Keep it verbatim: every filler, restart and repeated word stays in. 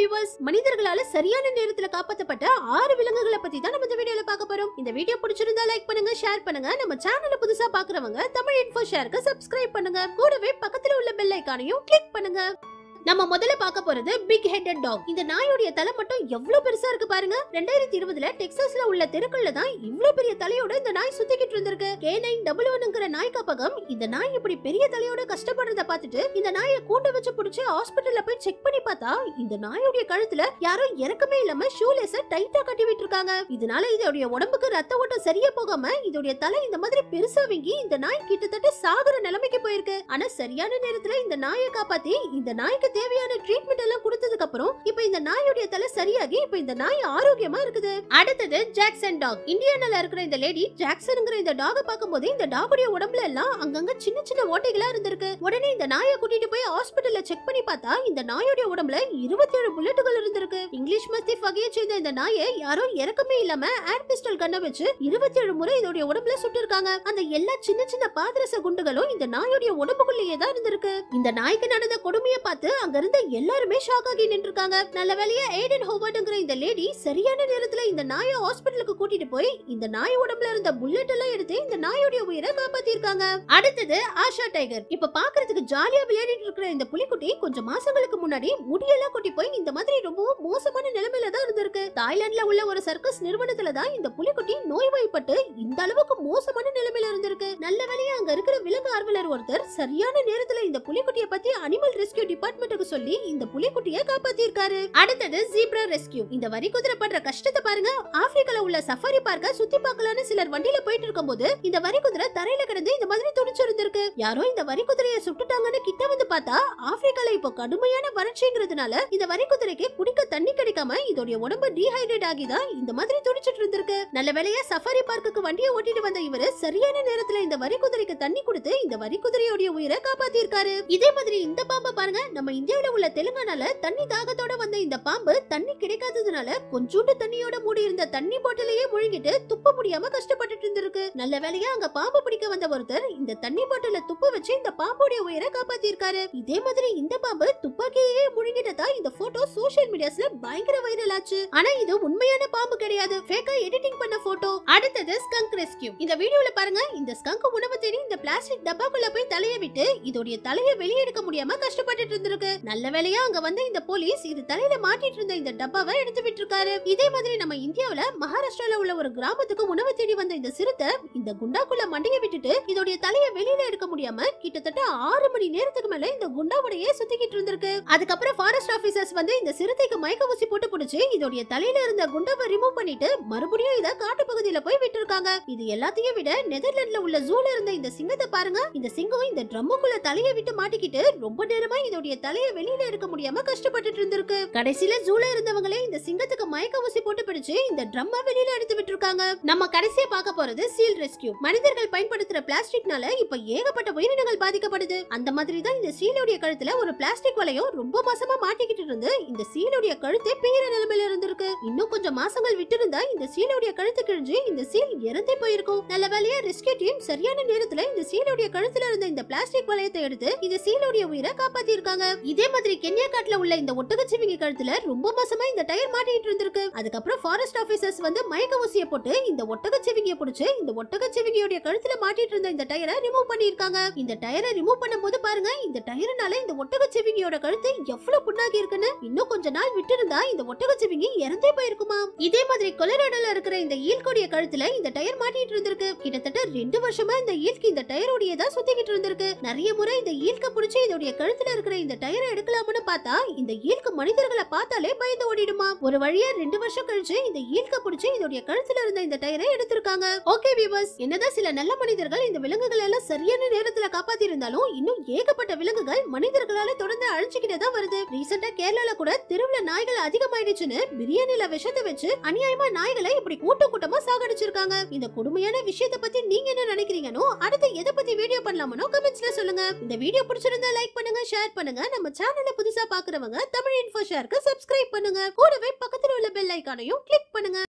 Viewers, மனிதர்களால சரியான நேரத்துல காப்பாற்றப்பட்ட ஆறு விலங்குகளை பத்தி தான் நம்ம இந்த வீடியோல பார்க்க போறோம். இந்த வீடியோ பிடிச்சிருந்தா லைக் பண்ணுங்க, ஷேர் பண்ணுங்க. நம்ம சேனலை புதுசா பாக்குறவங்க தமிழ் இன்ஃபோ ஷேருக்கு சப்ஸ்கிரைப் பண்ணுங்க. கூடவே பக்கத்துல உள்ள பெல் ஐகானையும் கிளிக் பண்ணுங்க. நம்ம முதல்ல பார்க்க போறது பிக் ஹெட்டட் டாக். இந்த நாயோட தலை மட்டும் எவ்வளவு பெருசா இருக்கு பாருங்க. ரெண்டாயிரத்தி இருபதுல டெக்சாஸ்ல உள்ள தெருக்கள்ல தான் இவ்வளவு பெரிய தலையோட இந்த நாய் சுத்திக்கிட்டு இருந்திருக்கு. கே நைன் டபுள் ஒன்ங்கிற நாய் காப்பகம் இந்த நாய் இப்படி பெரிய தலையோட கஷ்டப்படுறத பார்த்துட்டு இந்த நாயை கூண்ட வச்சு புடிச்சு ஹாஸ்பிடல்ல போய் செக் பண்ணி பார்த்தா இந்த நாயோட கழுத்துல யாரோ இறக்கமே இல்லாம ஷூலேஸ டைட்டா கட்டி விட்டுருக்காங்க. இதனால இதோட உடம்புக்கு ரத்த ஓட்டம் சரியா போகாம இதோட தலை இந்த மாதிரி பெருசா வீங்கி இந்த நாய் கிட்டத்தட்ட சாகுற நிலைமைக்கு போயிருக்கு. ஆனா சரியான நேரத்துல இந்த நாயை காப்பாத்தி இந்த நாய்க்கு தேவையான ட்ரீட்மெண்ட் எல்லாம் கொடுத்ததுக்கு அப்புறம் இப்போ இந்த நாயோட தலை சரியாகி இப்போ இந்த நாய் ஆரோக்கியமா இருக்குது. அடுத்தது ஜாக்சன் டாக். இந்தியானால இருக்கிற இந்த லேடி ஜாக்சன்ங்கற இந்த டாக பாக்கும்போது இந்த டாகுடைய உடம்புல எல்லாம் அங்கங்க சின்ன சின்ன ஓட்டைகளா இருந்திருக்கு. உடனே இந்த நாயை கூட்டிட்டு போய் ஹாஸ்பிடல்ல செக் பண்ணி பார்த்தா இந்த நாயோட உடம்புல இருபத்தி ஏழு புல்லட்டுகள் இருந்திருக்கு. இங்கிலீஷ் மஸ்திஃப் வகையை சேர்ந்த இந்த நாயை யாரோ இறக்கமே இல்லாம ஏர் பிஸ்டல் கண்ண வச்சு இருபத்தி ஏழு முறை இதோட உடம்புல சுட்டு இருக்காங்க. அந்த எல்லா சின்ன சின்ன பாதரச குண்டுகளும் இந்த நாயோட உடம்புக்குள்ளேயே தான் இருந்திருக்கு. இந்த நாய்க்கு நடந்த கொடுமையை பார்த்து அங்க இருந்த எல்லாருமே ஷாக் ஆகி நின்றுட்டாங்க. நல்ல வேளையா ஏடன் ஹோவர்ட்ங்கற இந்த லேடி சரியான நேரத்துல இந்த நாயை ஹாஸ்பிடலுக்கு கூட்டிட்டு போய் இந்த நாய் உடம்புல இருந்த புல்லட் எல்லாம் எடுத்து இந்த நாயோட உயிரை காப்பாத்தி இருக்காங்க. அடுத்தது ஆஷா டைகர். இப்ப பாக்குறதுக்கு ஜாலியா விளையாடிட்டு இருக்கிற இந்த புலிக்குட்டி கொஞ்சம் மாசங்களுக்கு முன்னாடி முடியெல்லாம் கொட்டி போய் இந்த மாதிரி ரொம்ப மோசமான நிலைமையில தான் இருந்திருக்கு. தாய்லாந்துல உள்ள ஒரு சர்க்கஸ் நிறுவனத்துல தான் இந்த புலிக்குட்டி நோய்வாய்ப்பட்டு இந்த அளவுக்கு மோசமான நிலைமையில இருந்திருக்கு. நல்ல வேளையா அங்க இருக்கிற விலங்கு ஆர்வலர் ஒருத்தர் சரியான நேரத்துல இந்த புலிக்குட்டியை பத்தி அனிமல் ரெஸ்கியூ டிபார்ட்மெண்ட் சொல்லி இந்த புலிக்குட்டியை காப்பாத்தி இருக்காரு. அடுத்தது ஜீப்ரா ரெஸ்கியூ. இந்த வரி குதிரை பண்ற கஷ்டத்தை பாருங்க. ஆப்பிரிக்கால உள்ள சஃபாரி பார்க்க சுத்தி பார்க்கலான்னு சிலர் வண்டியில போயிட்டு இருக்கும்போது இந்த வரி குதிரை தரையில கிடந்து இந்த மாதிரி துடிச்சு இருந்திருக்கு. யாரோ இந்த வரி குதிரையை சுட்டுட்டாங்கன்னு கிட்ட வந்து பார்த்தா ஆப்பிரிக்கால இப்போ கடுமையான வறட்சிங்கிறதுனால இந்த வரி குதிரைக்கு குடிக்க தண்ணி கிடைக்காம இதோட உடம்பு டீஹைட்ரேட் ஆகிதான் இந்த மாதிரி துடிச்சிட்டு இருந்திருக்கு. நல்ல வேளையா சஃபாரி பார்க்குக்கு வண்டியை ஓட்டிட்டு வந்த இவரு சரியான நேரத்துல இந்த வரி குதிரைக்கு தண்ணி கொடுத்து இந்த வரி குதிரையோட உயிரை காப்பாத்தி இருக்காரு. இதே மாதிரி இந்த பாம்பை பாருங்க. நம்ம இந்தியாவில உள்ள தெலுங்கானால தண்ணி தாகத்தோட வந்த இந்த பாம்பு தண்ணி கிடைக்காததுனால கொஞ்சோண்டு தண்ணியோட மூடி இருந்த தண்ணி பாட்டிலையே முழுங்கிட்டு துப்ப முடியாம கஷ்டப்பட்டுட்டு இருந்திருக்கு. நல்ல வேளையா அங்க பாம்பு பிடிக்க வந்த ஒருத்தர் இந்த தண்ணி பாட்டில துப்ப வச்சு இந்த பாம்போட உயிரை காப்பாத்தி இருக்காரு. இதே மாதிரி இந்த பாம்பு துப்பாக்கியே முழுங்கிட்டதா இந்த போட்டோ சோஷியல் மீடியாஸ்ல பயங்கர வைரல் ஆச்சு. ஆனா இது உண்மையான பாம்பு கிடையாது, ஃபேக்கா எடிட்டிங் பண்ண போட்டோ. அடுத்தது ஸ்கங்க் ரெஸ்கியூ. இந்த வீடியோல பாருங்க. இந்த ஸ்கங்க் உணவு தேடி இந்த பிளாஸ்டிக் டப்பாக்குள்ள போய் தலைய விட்டு இதோட தலைய வெளியே எடுக்க முடியாம கஷ்டப்பட்டுட்டு இருந்திருக்கு. நல்ல வேளையா அங்க வந்து இந்த போலீஸ் இது தலையில மாட்டிட்டு இருந்த இந்த டப்பாவை எடுத்து விட்டுருக்காரு. இதே மாதிரி நம்ம இந்தியாவுல மகாராஷ்டிரால உள்ள ஒரு கிராமத்துக்கு உணவு தேடி வந்த இந்த சிறுத்தை இந்த குண்டாக்குள்ள மண்டைய விட்டுட்டு இதோட தலைய வெளியில எடுக்க முடியாம கிட்டத்தட்ட ஆறு மணி நேரத்துக்கு மேல இந்த குண்டாவுடையே சுத்திக்கிட்டு இருந்திருக்கு. அதுக்கப்புறம் ஃபாரஸ்ட் ஆபீசர்ஸ் வந்து இந்த சிறுத்தைக்கு மயக்க ஊசி போட்டு புடிச்சு இதோட தலையில இருந்த குண்டாவை ரிமூவ் பண்ணிட்டு மறுபடியும் இத காட்டு பகுதியில போய் விட்டுருக்காங்க. இது எல்லாத்தையும் விட நெதர்லாந்துல உள்ள ஜூல இருந்த இந்த சிங்கத்தை பாருங்க. இந்த சிங்கம் இந்த ட்ரம்முக்குள்ள தலைய விட்டு மாட்டிக்கிட்டு ரொம்ப நேரமா இதோட தலைய வெளியில எடுக்க முடியாம கஷ்டப்பட்டுட்டு இருந்திருக்கு. கடைசியில ஜூல இருந்தவங்களே இந்த சிங்கத்துக்கு மயக்க ஊசி போட்டு பிடிச்சு இந்த ட்ரம்ம வெளியில எடுத்து விட்டுருக்காங்க. நம்ம கடைசியா பார்க்க போறது சீல் ரெஸ்கியூ. மனிதர்கள் பயன்படுத்துற பிளாஸ்டிக்னால இப்ப ஏகப்பட்ட உயிரினங்கள் பாதிக்கப்படுது. அந்த மாதிரி தான் இந்த சீலோட கழுத்துல ஒரு பிளாஸ்டிக் வலையும் ரொம்ப மாசமா மாட்டிக்கிட்டு இருந்து இந்த சீலோட கழுத்தை பீற நிலைமையில இருந்திருக்கு. இன்னும் கொஞ்சம் மாசங்கள் விட்டு இருந்தா இந்த சீலோட கழுத்து கிழிஞ்சு இந்த சீல் இறந்தே போயிருக்கும். நல்ல வேளையா ரெஸ்கியூ டீம் சரியான நேரத்துல இந்த சீலோட கழுத்துல இருந்த இந்த பிளாஸ்டிக் வலையத்தை எடுத்து இந்த சீலோட உயிரை காப்பாத்தி இருக்காங்க. இதே மாதிரி கென்யா காட்டுல உள்ள இந்த ஒட்டகச்சிவிங்கி கழுத்துல ரொம்ப மாசமா இந்த டயர் மாட்டிட்டு இருந்திருக்கு. அதுக்கப்புறம் ஃபாரஸ்ட் ஆபீசர்ஸ் வந்து மயக்க ஊசியை போட்டு இந்த ஒட்டகச்சிவிங்கியை பிடிச்சு இந்த ஒட்டகச்சிவிங்கியோட கழுத்துல மாட்டிட்டு இருந்த இந்த டயரை ரிமூவ் பண்ணிருக்காங்க. இந்த டயரை ரிமூவ் பண்ணும்போது பாருங்க இந்த டயர்னால இந்த ஒட்டகச்சிவிங்கியோட கழுத்து எவ்வளவு புண்ணாகி இருக்குன்னு. இன்னும் கொஞ்ச நாள் விட்டு இருந்தா இந்த ஒட்டகச்சிவிங்கி இறந்தே போயிருக்குமா. இதே மாதிரி கொலராடோல இருக்கிற இந்த ஈல்கோடைய கழுத்துல இந்த டயர் மாட்டிட்டு இருந்திருக்கு. கிட்டத்தட்ட ரெண்டு வருஷமா இந்த ஈல்க்கு இந்த டயரோடைய தான் சுத்திக்கிட்டு இருந்திருக்கு. நிறைய முறை இந்த ஈல்க பிடிச்சு இதோட கழுத்துல இருக்கிற இந்த டயரை எடுக்கலாம்னு பார்த்தா இந்த ஈல்க்கு மனிதர்களை பார்த்தாலே பயந்து ஓடிடுமா. ஒரு வழியா ரெண்டு வருஷம் கழிச்சு இந்த ஈல்க பிடிச்சு இதோட கழுத்துல இருந்த இந்த டயரை எடுத்திருக்காங்க. ஓகே வியூவர்ஸ், என்னதான் சில நல்ல மனிதர்கள் இந்த விலங்குகள் எல்லாம் சரியான நேரத்துல காப்பாத்தி இருந்தாலும் இன்னும் ஏகப்பட்ட விலங்குகள் மனிதர்களால தொடர்ந்து அழிச்சுக்கிட்டே தான் வருது. ரீசெண்டா கேரளால கூட தெருவுல நாய்கள் அதிகமாயிடுச்சுன்னு பிரியாணில விஷத்தை வச்சு அநியாயமா நாய்களை இப்படி கூட்டம் கூட்டமா சாகடிச்சிருக்காங்க. இந்த கொடுமையான விஷயத்தை பத்தி நீங்க என்ன நினைக்கிறீங்கன்னு அடுத்து எதை பத்தி வீடியோ பண்ணலாமோ கமெண்ட்ஸ்ல சொல்லுங்க. இந்த வீடியோ பிடிச்சிருந்தா லைக் பண்ணுங்க, ஷேர் பண்ணுங்க. நம்ம சேனலை புதுசா பாக்குறவங்க தமிழ் இன்ஃபோ ஷேருக்கு சப்ஸ்கிரைப் பண்ணுங்க. கூடவே பக்கத்துல உள்ள பெல் ஐகானையும் கிளிக் பண்ணுங்க.